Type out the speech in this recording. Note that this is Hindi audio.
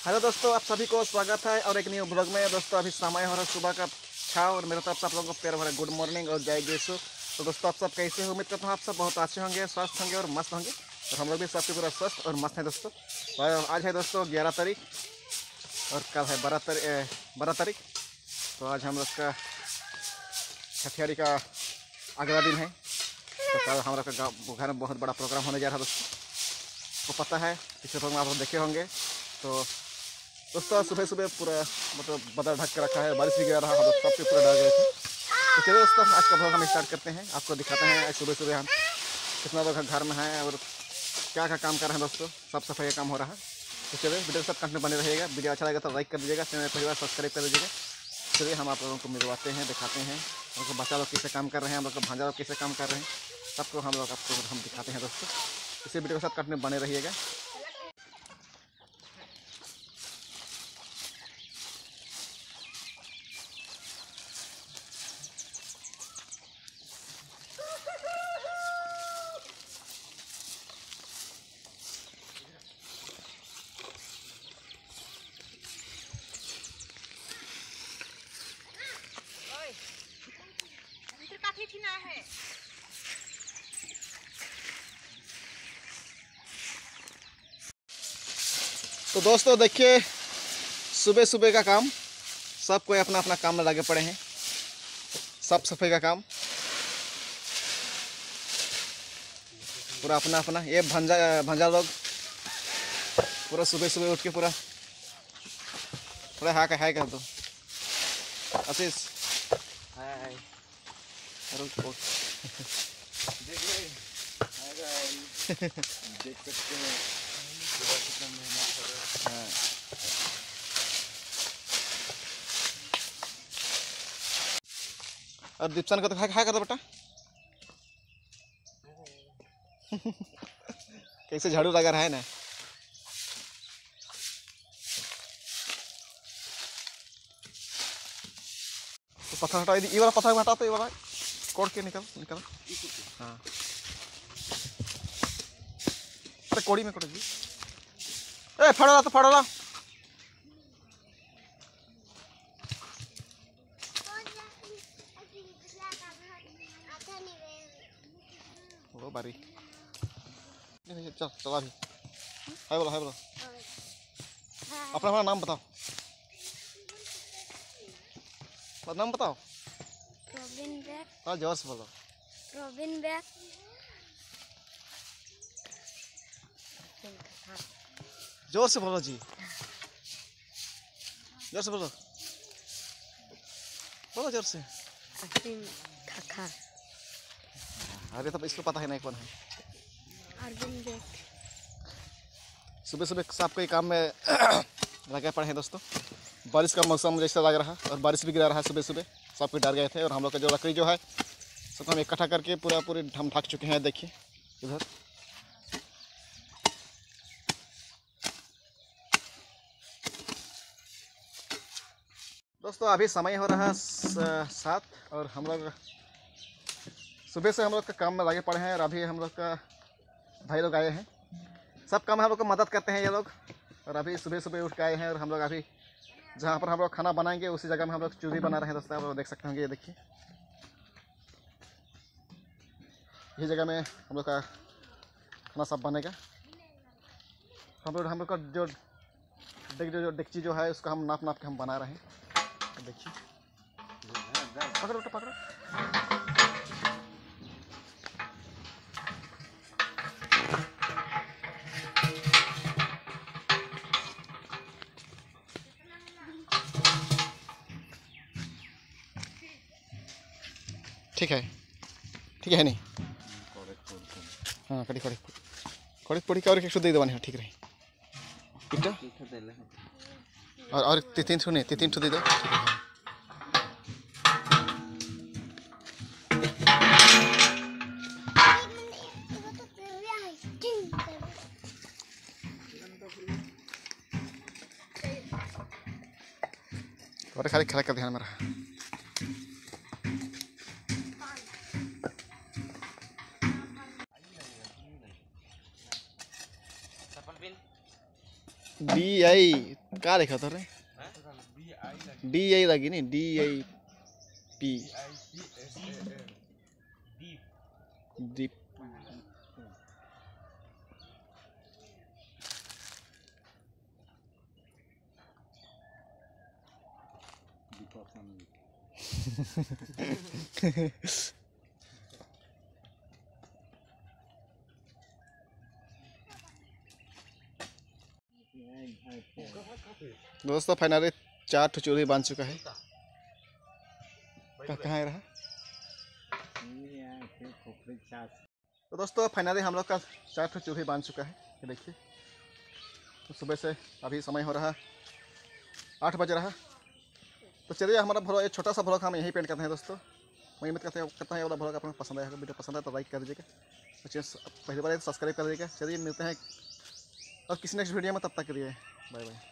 हेलो दोस्तों, आप सभी को स्वागत है और एक न्यू ब्लॉग में। दोस्तों अभी समय हो रहा है सुबह का 6 और मेरे तरफ से आप लोगों को प्यार भरा गुड मॉर्निंग और जय जयसु। तो दोस्तों आप सब कैसे हो? उम्मीद करता हूँ आप सब बहुत अच्छे होंगे, स्वस्थ होंगे और मस्त होंगे। और हम लोग भी सबके पूरा स्वस्थ और मस्त हैं दोस्तों। और आज है दोस्तों 11 तारीख और कल है 12 तारीख। तो आज हम लोग का छठियारी का अगला दिन है। तो कल हम लोग का घर में बहुत बड़ा प्रोग्राम होने जा रहा है दोस्तों। को पता है, पिछले प्रोग्राम आप लोग देखे होंगे। तो दोस्तों सुबह सुबह पूरा मतलब बादल ढक के रखा है, बारिश भी गिरा रहा, हम लोग सबके पूरा डर गए थे। तो चलिए दोस्तों आज का ब्लॉग हम स्टार्ट करते हैं। आपको दिखाते हैं आज सुबह सुबह हम कितना लोग घर में हैं और क्या क्या काम कर रहे हैं दोस्तों। सब सफाई का काम हो रहा है। तो चलिए वीडियो सब कंटिन्यू बने रहेगा। वीडियो अच्छा लगा तो लाइक कर दीजिएगा, चैनल परिवार सब्सक्राइब कर दीजिएगा। चलिए हम आप लोगों को मिलवाते हैं, दिखाते हैं हम लोग बच्चा लोग कैसे काम कर रहे हैं, हम लोग भांजा लोग कैसे काम कर रहे हैं, सबको हम लोग आपको हम दिखाते हैं दोस्तों। इसी वीडियो के साथ कंटिन्यू बने रहिएगा। है तो दोस्तों देखिए सुबह सुबह का काम, सब कोई अपना अपना काम में लगे पड़े हैं। सब सफाई का काम पूरा अपना अपना। ये भंजा लोग पूरा सुबह सुबह उठ के पूरा हाय हाय कर दो आशीष। हाय देख सकते हैं कितना मेहनत कर रहे हैं। और दीपसन को तो हाय कर दो बेटा। कैसे झाड़ू लगा रहा है ना। तो पत्थर हटाओ, ये वाला पत्थर हटाओ। तो ये वाला कोड़ के निकल। हाँ अरे कोड़ी में कोड़ दी। ए फाड़ो तो फाड़ो ला। वो बारी चल चला भी। हाय बोलो अपना नाम बताओ। नाम बताओ। रोबिन बैग। हाँ जोर से बोलो। रोबिन बैग। जोर से बोलो जी, जोर से बोलो जोर से। खखा। अरे तब इसको पता है नहीं कौन है। अरविंद बैग। सुबह सुबह सबको ये काम में लगे पड़े हैं दोस्तों। बारिश का मौसम जैसा लग रहा और बारिश भी गिरा रहा है सुबह सुबह। सबको डर गए थे और हम लोग का जो लकड़ी जो है सबको हम इकट्ठा करके पूरी हम ढक चुके हैं। देखिए इधर दोस्तों अभी समय हो रहा है 7 और हम लोग सुबह से हम लोग का काम में लगे पड़े हैं। और अभी हम लोग का भाई लोग आए हैं, सब काम हम लोग को मदद करते हैं ये लोग। और अभी सुबह सुबह उठ के आए हैं और हम लोग अभी जहाँ पर हम लोग खाना बनाएंगे उसी जगह में हम लोग चूल्ही बना रहे हैं दोस्तों। आप लोग देख सकते होंगे, ये देखिए ये जगह में हम लोग का खाना सब बनेगा। हम लोग का जो डेगची जो है उसका हम नाप के हम बना रहे हैं। तो देखिए पकड़ो तो पकड़ो। ठीक है नहीं। हाँ कड़ी और एक दे देवानी ठीक रही। और 3 दे दो। और खाली खड़ा कर ध्यान में रहा। BI क्या लिखा था रे? DI लगी नहीं, DIP दीप। दोस्तों फाइनली 4 ठो चूल्ही बन चुका है। कहाँ है रहा? तो दोस्तों फाइनली हम लोग का 4 ठो चूल्ही बन चुका है। ये देखिए, तो सुबह से अभी समय हो रहा 8 बज रहा। तो चलिए हमारा ब्लॉग, एक छोटा सा ब्लॉग हम यहीं पेंट करते हैं दोस्तों। मैं उम्मीद करता है ये वाला ब्लॉग आपको पसंद आएगा। वीडियो पसंद आए तो लाइक कर दीजिएगा, पहली बार सब्सक्राइब कर दीजिएगा। चलिए मिलते हैं और किसी नेक्स्ट वीडियो में, तब तक के लिए बाय बाय।